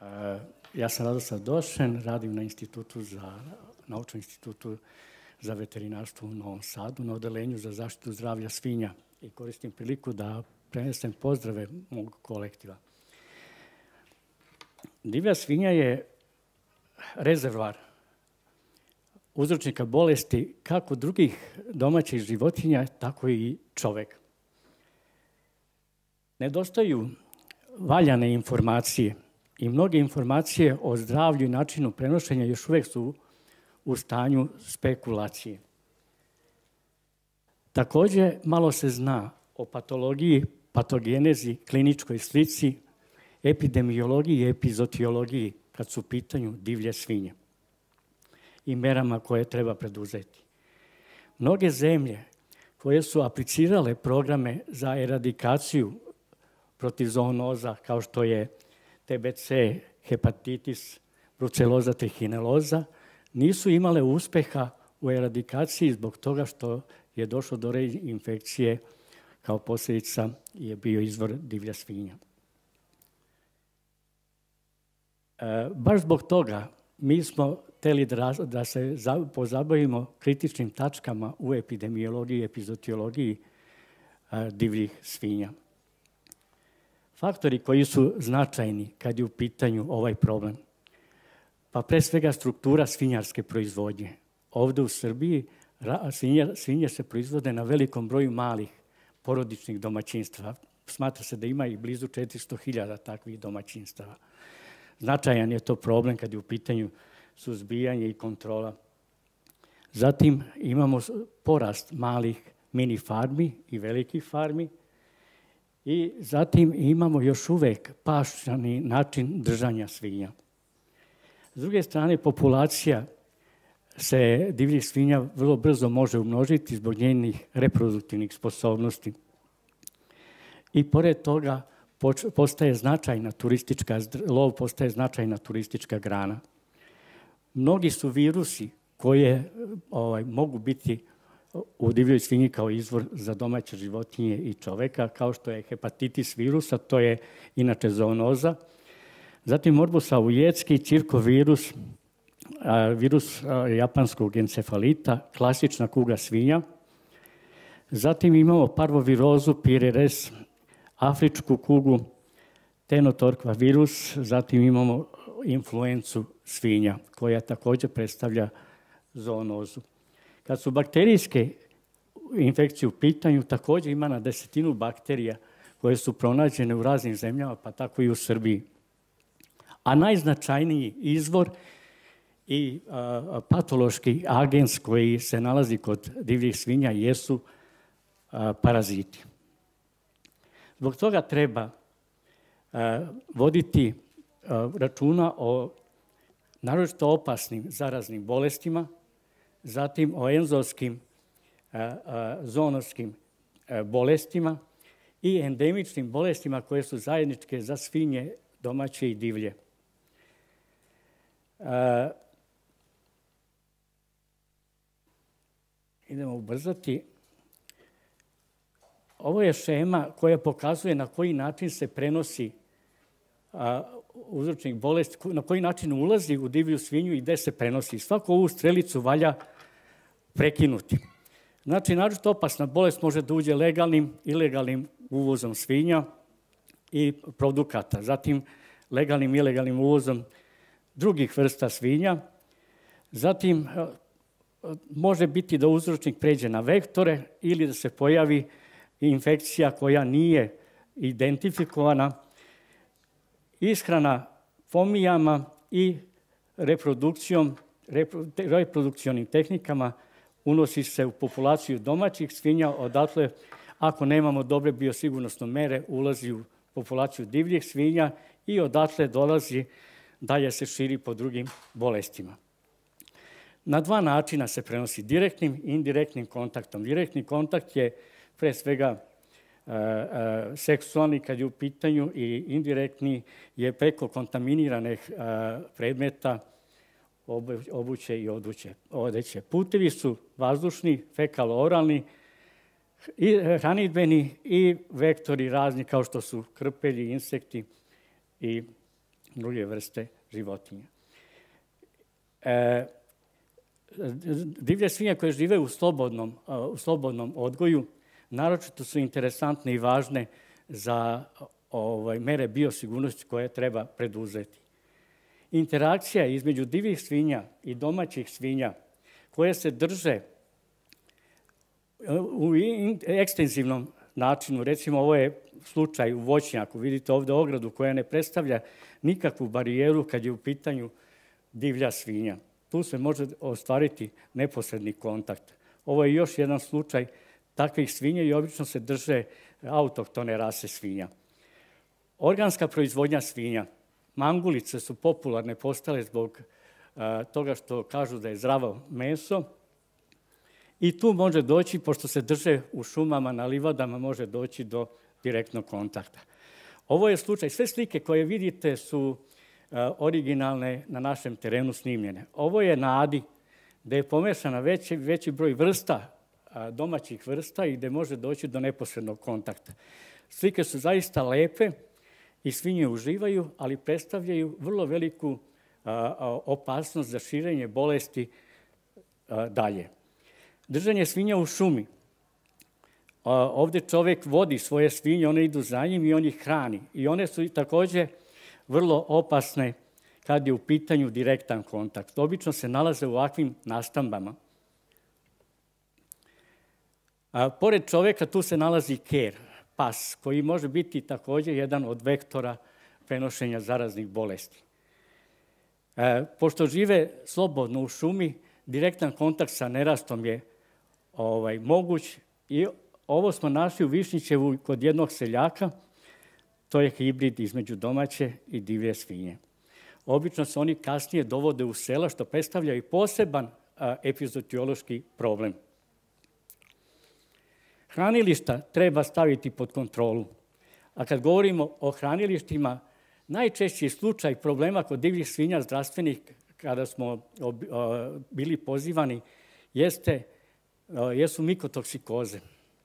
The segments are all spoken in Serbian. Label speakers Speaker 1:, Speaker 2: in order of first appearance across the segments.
Speaker 1: Ja sam Radoslav Došen, radim na Naučnom institutu za veterinarstvo u Novom Sadu, na odelenju za zaštitu zdravlja svinja. I koristim priliku da prenesem pozdrave mog kolektiva. Divlja svinja je rezervoar uzročnika bolesti kako drugih domaćih životinja, tako i čoveka. Nedostaju valjane informacije i mnoge informacije o zdravlju i načinu prenošenja još uvek su u stanju spekulacije. Također, malo se zna o patologiji, patogenezi, kliničkoj slici, epidemiologiji i epizotiologiji kad su u pitanju divlje svinje i merama koje treba preduzeti. Mnoge zemlje koje su aplicirale programe za eradikaciju protiv zoonoza kao što je TBC, hepatitis, bruceloza, trihineloza, nisu imale uspeha u eradikaciji zbog toga što je došlo do reinfekcije kao posljedica je bio izvor divlja svinja. Baš zbog toga mi smo hteli da se pozabavimo kritičnim tačkama u epidemiologiji i epizotiologiji divljih svinja. Faktori koji su značajni kad je u pitanju ovaj problem, pa pre svega struktura svinjarske proizvodnje. Ovde u Srbiji svinje se proizvode na velikom broju malih porodičnih domaćinstva. Smatra se da ima i blizu 400.000 takvih domaćinstava. Značajan je to problem kad je u pitanju suzbijanje i kontrola. Zatim imamo porast malih mini farmi i velikih farmi i zatim imamo još uvek pašni način držanja svinja. S druge strane, populacija se divljih svinja vrlo brzo može umnožiti zbog njenih reproduktivnih sposobnosti. I pored toga lov postaje značajna turistička grana. Mnogi su virusi koje mogu biti u divljoj svinji kao izvor za domaće životinje i čoveka, kao što je hepatitis virusa, to je inače zoonoza. Zatim morbus aujetski, cirkovirus, virus japanskog encefalita, klasična kuga svinja. Zatim imamo parvovirozu, pireres, afričku kugu, tenotorkva virus, zatim imamo influencu svinja, koja također predstavlja zoonozu. Kad su bakterijske infekcije u pitanju, također ima na 10 bakterija koje su pronađene u raznim zemljama, pa tako i u Srbiji. A najznačajniji izvor i patološki agens koji se nalazi kod divljih svinja jesu paraziti. Zbog toga treba voditi računa o naročito opasnim zaraznim bolestima, zatim o enzofskim, zoonoskim bolestima i endemičnim bolestima koje su zajedničke za svinje domaće i divlje. Idemo ubrzati. Ovo je šema koja pokazuje na koji način se prenosi uzročnik bolesti, na koji način ulazi u divlju svinju i gde se prenosi. Svaku ovu strelicu valja prekinuti. Znači, naročito opasna bolest može da uđe legalnim, ilegalnim uvozom svinja i produkata. Zatim, legalnim i ilegalnim uvozom drugih vrsta svinja. Zatim, može biti da uzročnik pređe na vektore ili da se pojavi infekcija koja nije identifikovana, ishrana fomijama i reprodukcionim tehnikama unosi se u populaciju domaćih svinja, odatle, ako nemamo dobre biosigurnosne mere, ulazi u populaciju divljih svinja i odatle dolazi dalje se širi po drugim bolestima. Na dva načina se prenosi, direktnim i indirektnim kontaktom. Direktni kontakt je pre svega seksualni kad je u pitanju i indirektni je preko kontaminiranih predmeta, obuće i odeće. Putevi su vazdušni, fekalo-oralni, hranidbeni i vektori razni kao što su krpelji, insekti i druge vrste životinja. Divlje svinje koje žive u slobodnom odgoju naročito su interesantne i važne za mere biosigurnosti koje treba preduzeti. Interakcija između divljih svinja i domaćih svinja koje se drže u ekstenzivnom načinu, recimo ovo je slučaj u voćnjaku, vidite ovdje ogradu koja ne predstavlja nikakvu barijeru kad je u pitanju divlja svinja. Tu se može ostvariti neposredni kontakt. Ovo je još jedan slučaj takvih svinja i obično se drže autohtone rase svinja. Organska proizvodnja svinja. Mangulice su popularne postale zbog toga što kažu da je zdravo meso. I tu može doći, pošto se drže u šumama, na livadama, može doći do direktnog kontakta. Ovo je slučaj. Sve slike koje vidite su originalne na našem terenu snimljene. Ovo je na Adi, gde je pomešana veći broj vrsta, domaćih vrsta i gde može doći do neposrednog kontakta. Slike su zaista lepe i svinje uživaju, ali predstavljaju vrlo veliku opasnost za širenje bolesti dalje. Držanje svinja u šumi. Ovdje čovjek vodi svoje svinje, one idu za njim i on ih hrani. I one su također vrlo opasne kad je u pitanju direktan kontakt. Obično se nalaze u ovakvim nastambama. Pored čovjeka tu se nalazi ker, pas, koji može biti također jedan od vektora prenošenja zaraznih bolesti. Pošto žive slobodno u šumi, direktan kontakt sa nerastom je moguć i ovo smo našli u Višnjićevu kod jednog seljaka, to je hibrid između domaće i divlje svinje. Obično se oni kasnije dovode u sela, što predstavlja i poseban epizootiološki problem. Hranilišta treba staviti pod kontrolu. A kad govorimo o hranilištima, najčešći slučaj problema kod divljih svinja zdravstvenih, kada smo bili pozivani, jesu mikotoksikoze.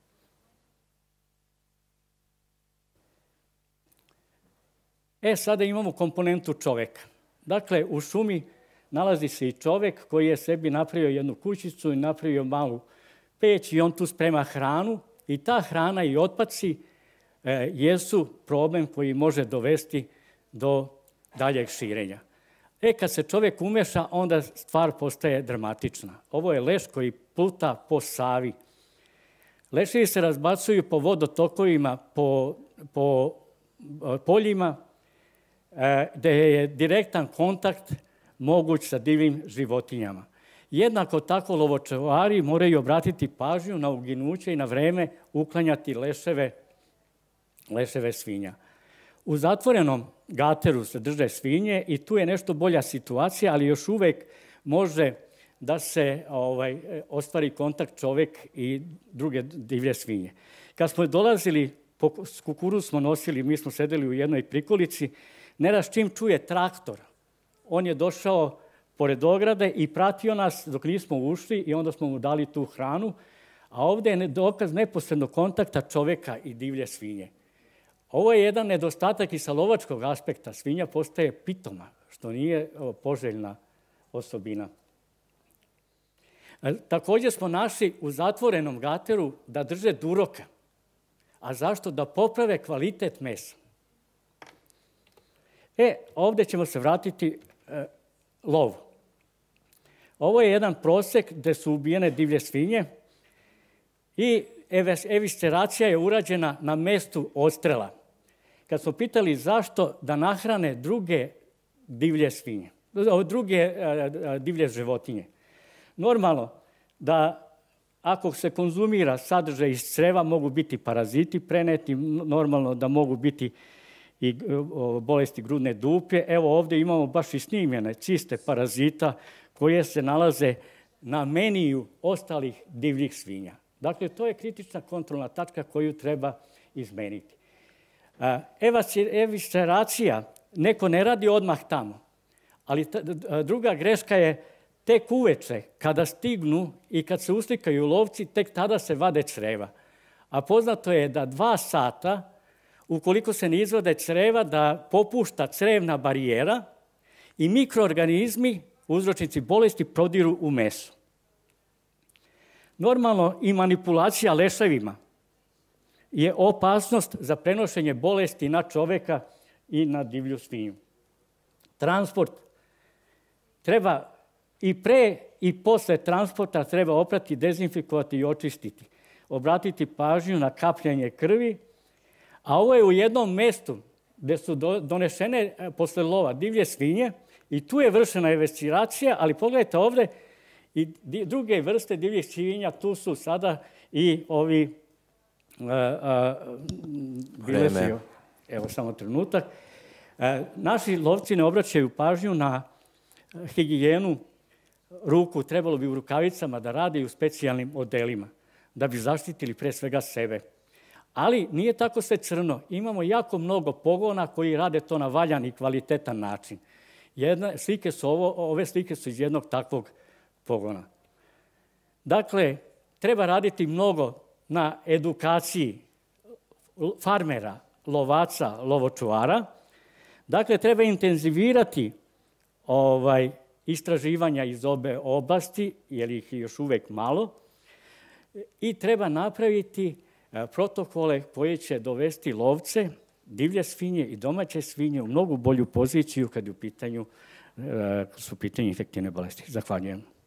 Speaker 1: Sada imamo komponentu čoveka. Dakle, u šumi nalazi se i čovek koji je sebi napravio jednu kućicu i napravio malu peć i on tu sprema hranu i ta hrana i otpaci jesu problem koji može dovesti do daljeg širenja. Kad se čovjek umeša, onda stvar postaje dramatična. Ovo je leš koji pluta po Savi. Leševi se razbacuju po vodotokovima, po poljima, gde je direktan kontakt moguć sa divljim životinjama. Jednako tako lovočuvari moraju obratiti pažnju na uginuće i na vreme uklanjati leševe svinja. U zatvorenom gateru se drže svinje i tu je nešto bolja situacija, ali još uvek može da se ostvari kontakt čovek i druge divlje svinje. Kad smo dolazili, kukuruz smo nosili, mi smo sedeli u jednoj prikolici, neraz čim čuje traktor, on je došao pored ograde i pratio nas dok nismo ušli i onda smo mu dali tu hranu, a ovdje je dokaz neposrednog kontakta čoveka i divlje svinje. Ovo je jedan nedostatak i sa lovačkog aspekta. Svinja postaje pitoma, što nije poželjna osobina. Također smo našli u zatvorenom gateru da drže duroka. A zašto? Da poprave kvalitet mesa. Ovdje ćemo se vratiti lovu. Ovo je jedan prosek gde su ubijene divlje svinje i evisceracija je urađena na mestu odstrela. Kad smo pitali zašto, da nahrane druge divlje svinje, druge divlje životinje. Normalno da ako se konzumira sadržaj iz creva, mogu biti paraziti preneti, normalno da mogu biti i bolesti grudne dupe. Evo ovdje imamo baš i snimljene ciste parazita koje se nalaze na meniju ostalih divljih svinja. Dakle, to je kritična kontrolna tačka koju treba izmeniti. Evisceracija, neko ne radi odmah tamo, ali druga greška je tek uveče, kada stignu i kad se uslikaju lovci, tek tada se vade creva. A poznato je da 2 sata ukoliko se ne izvade creva, da popušta crevna barijera i mikroorganizmi, uzročnici bolesti, prodiru u meso. Normalno i manipulacija leševima je opasnost za prenošenje bolesti na čoveka i na divlju svinju. Transport treba i pre i posle transporta treba oprati, dezinfikovati i očistiti. Obratiti pažnju na kapljanje krvi, a ovo je u jednom mestu gde su donešene posle lova divlje svinje i tu je vršena evaciracija, ali pogledajte ovde i druge vrste divljih svinja, tu su sada i ovi bilesi. Evo samo trenutak. Naši lovci ne obraćaju pažnju na higijenu ruku, trebalo bi u rukavicama da rade i u specijalnim odelima, da bi zaštitili pre svega sebe. Ali nije tako sve crno. Imamo jako mnogo pogona koji rade to na valjan i kvalitetan način. Ove slike su iz jednog takvog pogona. Dakle, treba raditi mnogo na edukaciji farmera, lovaca, lovočuvara. Dakle, treba intenzivirati istraživanja iz obe oblasti, jer ih je još uvek malo, i treba napraviti protokole koje će dovesti lovce, divlje svinje i domaće svinje u mnogo bolju poziciju kad su u pitanju infektivne bolesti. Zahvaljujem.